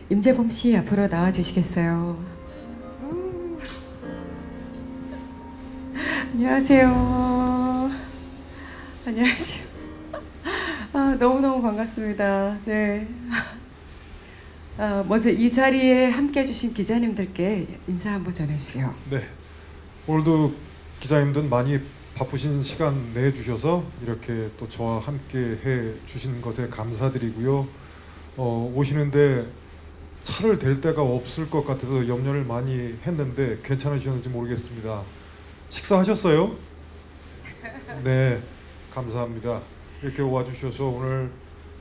임재범 씨 앞으로 나와 주시겠어요? 안녕하세요. 안녕하세요. 너무너무 반갑습니다. 네. 먼저 이 자리에 함께 해주신 기자님들께 인사 한번 전해주세요. 네, 오늘도 기자님들 많이 바쁘신 시간 내주셔서 이렇게 또 저와 함께 해 주신 것에 감사드리고요. 오시는데 차를 댈 데가 없을 것 같아서 염려를 많이 했는데 괜찮으셨는지 모르겠습니다. 식사하셨어요? 네, 감사합니다. 이렇게 와주셔서 오늘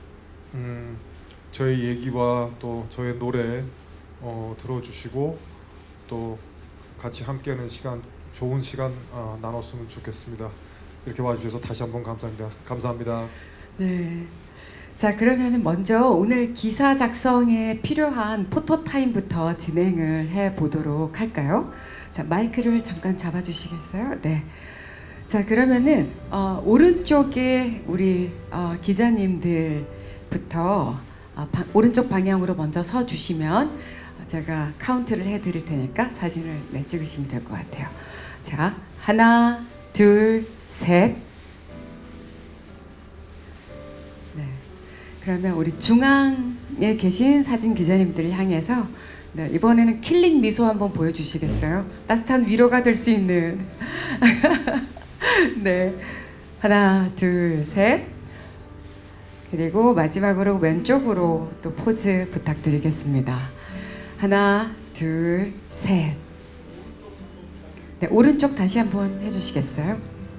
저희 얘기와 또 저의 노래 들어주시고 또 같이 함께하는 시간, 좋은 시간 나눴으면 좋겠습니다. 이렇게 와주셔서 다시 한번 감사합니다. 감사합니다. 네. 자, 그러면 먼저 오늘 기사 작성에 필요한 포토타임부터 진행을 해 보도록 할까요? 자, 마이크를 잠깐 잡아주시겠어요? 네. 자, 그러면은 오른쪽에 우리 기자님들부터 오른쪽 방향으로 먼저 서 주시면 제가 카운트를 해드릴 테니까 사진을 찍으시면 될 것 같아요. 자, 하나, 둘, 셋. 네. 그러면 우리 중앙에 계신 사진 기자님들을 향해서 네, 이번에는 킬링 미소 한번 보여주시겠어요? 따뜻한 위로가 될 수 있는. 네, 하나, 둘, 셋. 그리고 마지막으로 왼쪽으로 또 포즈 부탁드리겠습니다. 하나, 둘, 셋. 네, 오른쪽 다시 한번 해주시겠어요?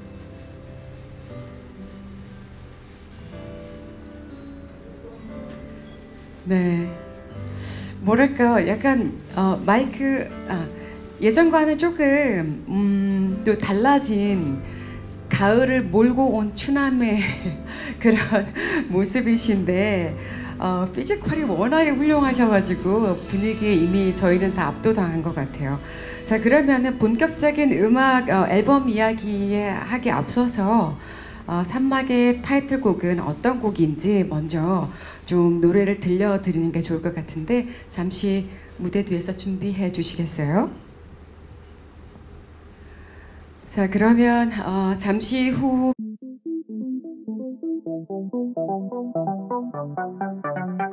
네. 뭐랄까, 약간 마이크 예전과는 조금 또 달라진 가을을 몰고 온 추남의 그런 모습이신데 피지컬이 워낙에 훌륭하셔가지고 분위기에 이미 저희는 다 압도당한 것 같아요. 자, 그러면은 본격적인 음악 앨범 이야기에 하기 앞서서 산막의 타이틀곡은 어떤 곡인지 먼저 좀 노래를 들려드리는 게 좋을 것 같은데 잠시 무대 뒤에서 준비해 주시겠어요? 자, 그러면 잠시 후